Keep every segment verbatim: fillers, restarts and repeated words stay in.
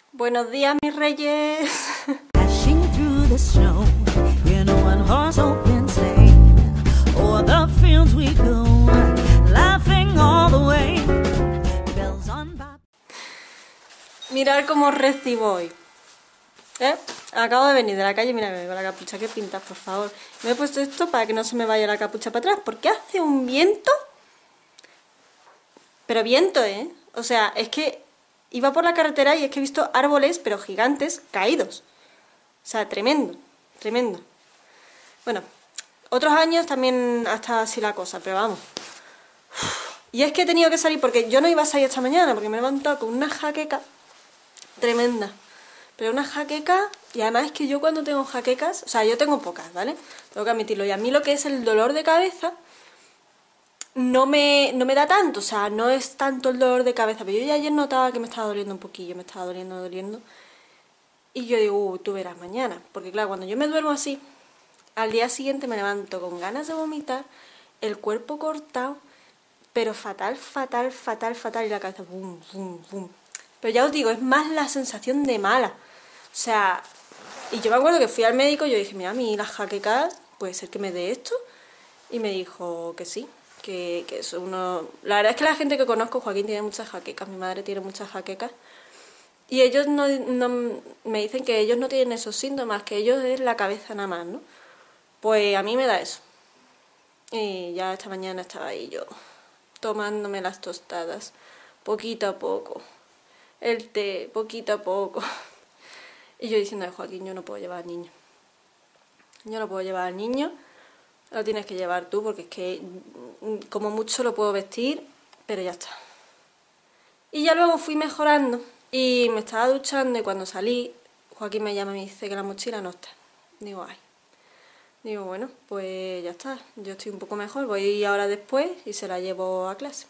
Buenos días, mis reyes. Dashing through the snow in a one-horse open sleigh. O'er the fields we go, laughing all the way. Bells on bobtail. Mirad cómo os recibo hoy. ¿Eh? Acabo de venir de la calle, mira, con la capucha que pintas, por favor. Me he puesto esto para que no se me vaya la capucha para atrás, porque hace un viento. Pero viento, ¿eh? O sea, es que iba por la carretera y es que he visto árboles, pero gigantes, caídos. O sea, tremendo, tremendo. Bueno, otros años también ha estado así la cosa, pero vamos. Y es que he tenido que salir, porque yo no iba a salir esta mañana, porque me he levantado con una jaqueca tremenda. Pero una jaqueca, y además es que yo cuando tengo jaquecas, o sea, yo tengo pocas, ¿vale? Tengo que admitirlo. Y a mí lo que es el dolor de cabeza no me, no me da tanto, o sea, no es tanto el dolor de cabeza. Pero yo ya ayer notaba que me estaba doliendo un poquillo, me estaba doliendo, doliendo. Y yo digo, uh, tú verás mañana. Porque claro, cuando yo me duermo así, al día siguiente me levanto con ganas de vomitar, el cuerpo cortado, pero fatal, fatal, fatal, fatal, y la cabeza, bum, bum, bum. Pero ya os digo, es más la sensación de mala. O sea, y yo me acuerdo que fui al médico y yo dije, mira, a mí las jaquecas, puede ser que me dé esto. Y me dijo que sí, que, que eso uno... La verdad es que la gente que conozco, Joaquín tiene muchas jaquecas, mi madre tiene muchas jaquecas. Y ellos no, no me dicen que ellos no tienen esos síntomas, que ellos es la cabeza nada más, ¿no? Pues a mí me da eso. Y ya esta mañana estaba ahí yo, tomándome las tostadas, poquito a poco. El té, poquito a poco. Y yo diciendo a Joaquín, yo no puedo llevar al niño. Yo no puedo llevar al niño, lo tienes que llevar tú, porque es que como mucho lo puedo vestir, pero ya está. Y ya luego fui mejorando y me estaba duchando y cuando salí, Joaquín me llama y me dice que la mochila no está. Digo, ay. Digo, bueno, pues ya está, yo estoy un poco mejor, voy ahora después y se la llevo a clase.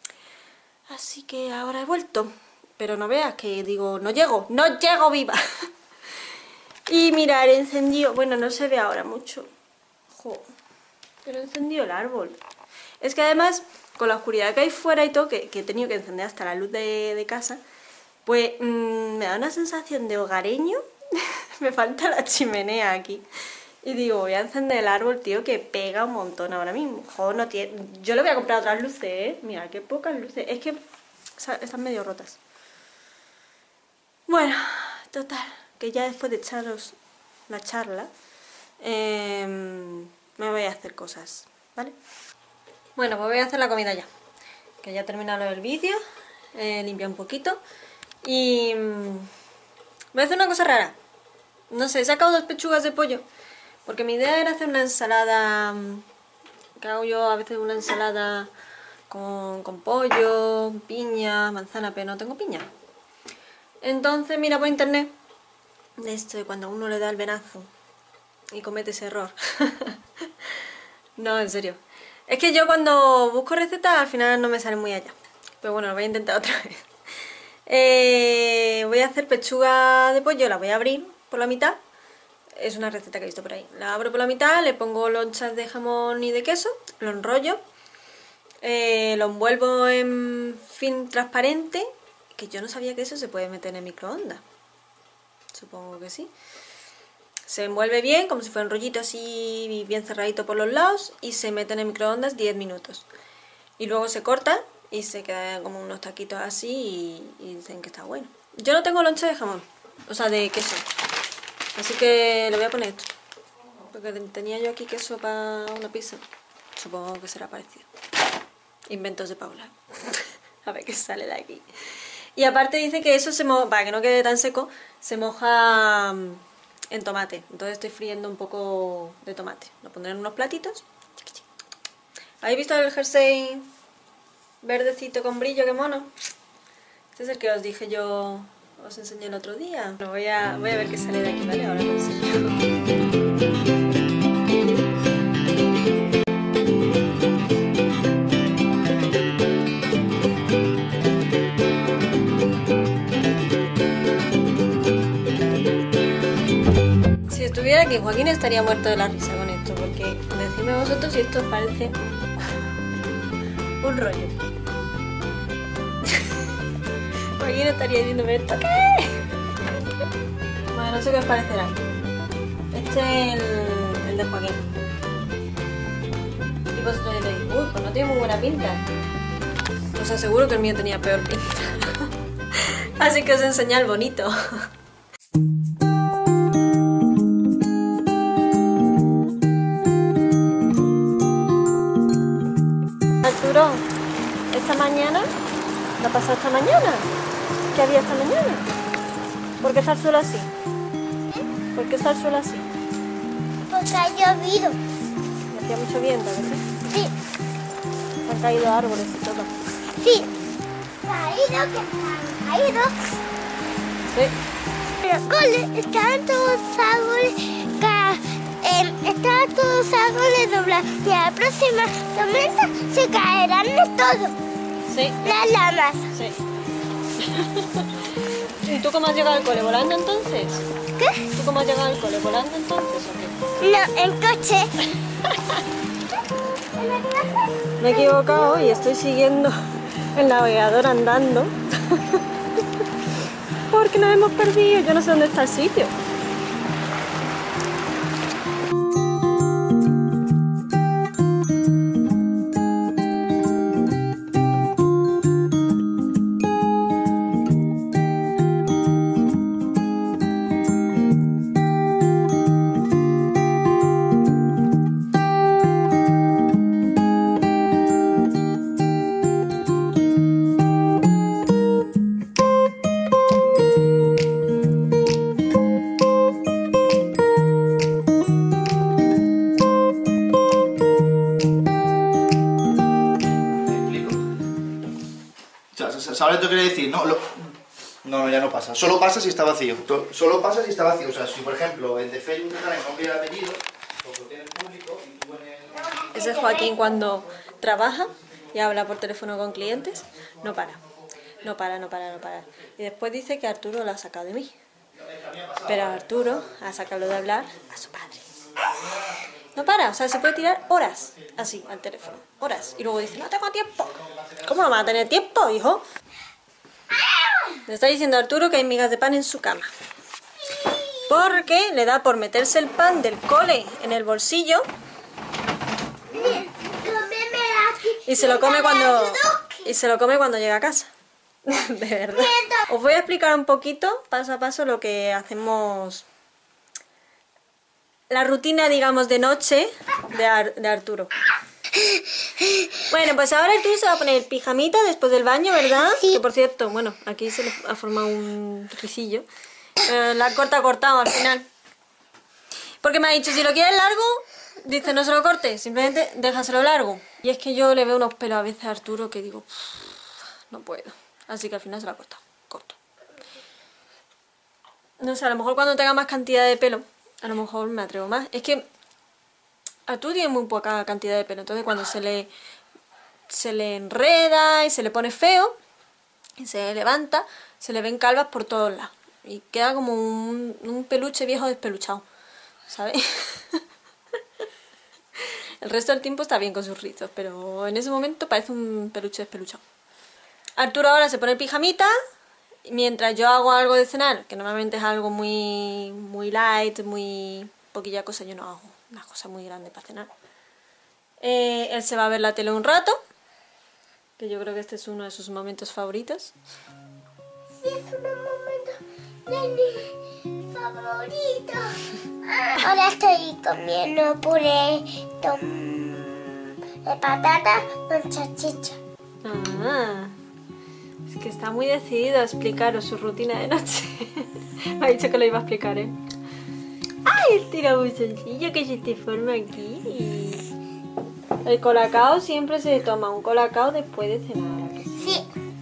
Así que ahora he vuelto. Pero no veas que digo, no llego, no llego viva. Y mirar, he encendido, bueno, no se ve ahora mucho. Jo, pero he encendido el árbol. Es que además, con la oscuridad que hay fuera y todo, que, que he tenido que encender hasta la luz de, de casa, pues mmm, me da una sensación de hogareño. Me falta la chimenea aquí. Y digo, voy a encender el árbol, tío, que pega un montón ahora mismo. Jo, no tiene... Yo le voy a comprar otras luces, ¿eh? Mira, qué pocas luces. Es que están medio rotas. Bueno, total, que ya después de echaros la charla, eh, me voy a hacer cosas, ¿vale? Bueno, pues voy a hacer la comida ya, que ya he terminado el vídeo, he limpiado un poquito y mmm, voy a hacer una cosa rara. No sé, he sacado dos pechugas de pollo, porque mi idea era hacer una ensalada, que hago yo a veces una ensalada con, con pollo, piña, manzana, pero no tengo piña. Entonces mira por internet de esto de cuando uno le da el venazo y comete ese error. No, en serio. Es que yo cuando busco recetas al final no me salen muy allá. Pero bueno, lo voy a intentar otra vez. Eh, voy a hacer pechuga de pollo, la voy a abrir por la mitad. Es una receta que he visto por ahí. La abro por la mitad, le pongo lonchas de jamón y de queso, lo enrollo, eh, lo envuelvo en film transparente. Que yo no sabía que eso se puede meter en el microondas. Supongo que sí. Se envuelve bien, como si fuera un rollito así bien cerradito por los lados, y se mete en el microondas diez minutos. Y luego se corta y se quedan como unos taquitos así y, y dicen que está bueno. Yo no tengo loncha de jamón, o sea, de queso. Así que le voy a poner esto. Porque tenía yo aquí queso para una pizza. Supongo que será parecido. Inventos de Paula. A ver qué sale de aquí. Y aparte dice que eso se moja, para que no quede tan seco, se moja en tomate. Entonces estoy friendo un poco de tomate. Lo pondré en unos platitos. ¿Habéis visto el jersey verdecito con brillo? ¡Qué mono! Este es el que os dije yo, os enseñé el otro día. Lo voy a, voy a ver qué sale de aquí, ¿vale? Ahora lo enseño. Si estuviera aquí Joaquín estaría muerto de la risa con esto, porque decidme vosotros si esto os parece un rollo. Joaquín estaría diciéndome, ¿esto qué? No sé qué os parecerá. Este es el, el de Joaquín. Y vosotros diréis, uy, pues no tiene muy buena pinta. Os aseguro que el mío tenía peor pinta. Así que os enseño el bonito. Arturo, esta mañana, ¿qué ha pasado esta mañana? ¿Qué había esta mañana? ¿Por qué está el suelo así? ¿Por qué está el suelo así? Porque ha llovido. Hacía mucho viento, ¿verdad? Sí, Se han caído árboles y todo. sí. Caído, que han caído. Sí. En el cole estaban todos árboles, ca- eh, estaban todos árboles doblados. Y a la próxima tormenta se caerán de todo. Sí. Las lamas. Sí. ¿Y tú cómo has llegado al cole? ¿Volando entonces? ¿Qué? ¿Tú cómo has llegado al cole? ¿Volando entonces o qué? No, en coche. Me he equivocado y estoy siguiendo el navegador andando. Porque nos hemos perdido. Yo no sé dónde está el sitio. ¿Sabes lo que quiere decir? No, lo... no, no, ya no pasa. Solo pasa si está vacío. To- Solo pasa si está vacío. O sea, si por ejemplo el de Facebook te sale nombre y apellido, pues lo tiene el público y tú en el... Ese es Joaquín cuando trabaja y habla por teléfono con clientes. No para. No para, no para, no para. Y después dice que Arturo lo ha sacado de mí. Pero Arturo ha sacado de hablar a su padre. No para, o sea, se puede tirar horas así al teléfono. Horas. Y luego dice, no tengo tiempo. ¿Cómo no va a tener tiempo, hijo? Le está diciendo a Arturo que hay migas de pan en su cama. Porque le da por meterse el pan del cole en el bolsillo y se lo come cuando y se lo come cuando llega a casa. De verdad. Os voy a explicar un poquito, paso a paso, lo que hacemos, la rutina, digamos, de noche de, Ar- de Arturo. Bueno, pues ahora Arturo se va a poner pijamita después del baño, ¿verdad? Sí. Que por cierto, bueno, aquí se le ha formado un risillo. Eh, la corta cortado al final. Porque me ha dicho, si lo quieres largo, dice, no se lo cortes, simplemente déjaselo largo. Y es que yo le veo unos pelos a veces a Arturo que digo, no puedo. Así que al final se lo ha cortado, corto. No sé, a lo mejor cuando tenga más cantidad de pelo, a lo mejor me atrevo más. Es que Arturo tiene muy poca cantidad de pelo, entonces cuando se le, se le enreda y se le pone feo, y se levanta, se le ven calvas por todos lados. Y queda como un, un peluche viejo despeluchado, ¿sabes? El resto del tiempo está bien con sus rizos, pero en ese momento parece un peluche despeluchado. Arturo ahora se pone pijamita, mientras yo hago algo de cenar, que normalmente es algo muy, muy light, muy poquilla cosa, yo no hago una cosa muy grande para cenar. Eh, él se va a ver la tele un rato, que yo creo que este es uno de sus momentos favoritos. Sí, es un momento de mi favorito. Ahora estoy comiendo puré de patata con salchicha. Ah, es que está muy decidido a explicaros su rutina de noche. Me ha dicho que lo iba a explicar, ¿eh? ¡Ay, el tirabuzoncillo que se te forma aquí! El colacao siempre se toma un colacao después de cenar. ¿A que sí? Sí.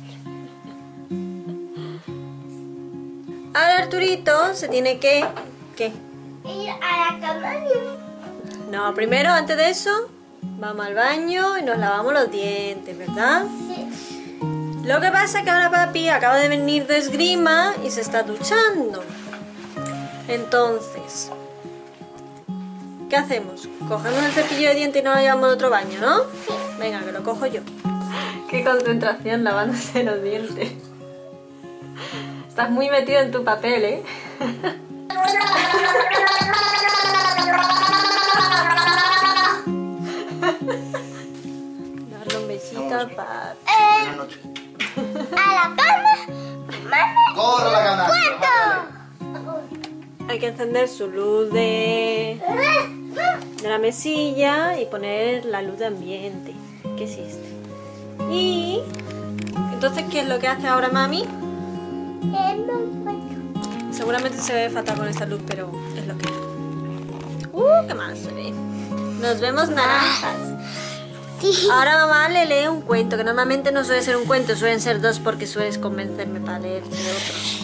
Ahora Arturito se tiene que... ¿Qué? Ir a la cama. No, primero, antes de eso, vamos al baño y nos lavamos los dientes, ¿verdad? Sí. Lo que pasa es que ahora papi acaba de venir de esgrima y se está duchando. Entonces, ¿qué hacemos? Cogemos el cepillo de dientes y nos lo llevamos al otro baño, ¿no? Sí. Venga, que lo cojo yo. Qué concentración lavándose los dientes. Estás muy metido en tu papel, ¿eh? Darle un besito Vamos. al papi. Buenas noches. A la cama. Mami. ¡Corre la cama! ¡Cuento! Hay que encender su luz de, de la mesilla y poner la luz de ambiente, que es este. Y entonces, ¿qué es lo que hace ahora mami? Eh, no encuentro. Seguramente se ve fatal con esta luz, pero es lo que es. Uh, qué mal se ve. Nos vemos naranjas. Sí. Ahora mamá le lee un cuento, que normalmente no suele ser un cuento, suelen ser dos porque sueles convencerme para leer de otros.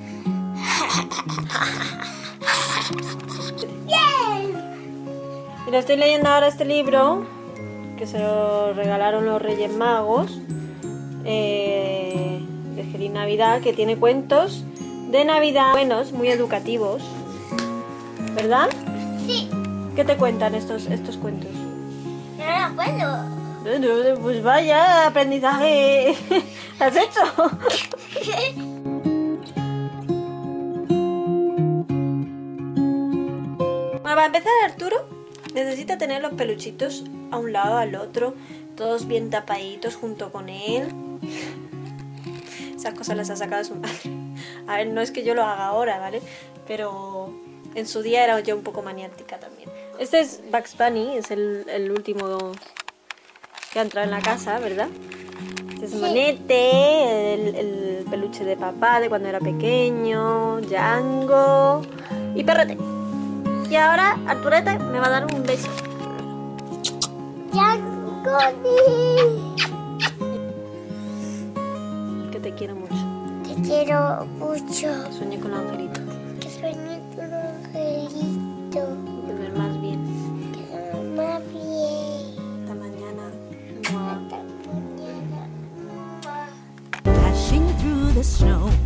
Y le estoy leyendo ahora este libro que se lo regalaron los Reyes Magos eh, de Feliz Navidad, que tiene cuentos de Navidad buenos, muy educativos, ¿verdad? Sí. ¿Qué te cuentan estos, estos cuentos? No lo puedo. Bueno, pues vaya aprendizaje has hecho. Bueno, para empezar, Arturo necesita tener los peluchitos a un lado, al otro, todos bien tapaditos junto con él. Esas cosas las ha sacado de su madre. A ver, no es que yo lo haga ahora, ¿vale? Pero en su día era yo un poco maniática también. Este es Bugs Bunny, es el, el último que ha entrado en la casa, ¿verdad? Este es Sí. Monete, el, el peluche de papá de cuando era pequeño, Django y Perrete. Y ahora Arturete me va a dar un beso. Ya, Connie. Que te quiero mucho. Te quiero mucho. Sueño con los angelitos. Que sueñe con un angelito. Que duermas bien. Que duerma bien. Hasta mañana. Mua. Hasta mañana. Mua. Dashing through the snow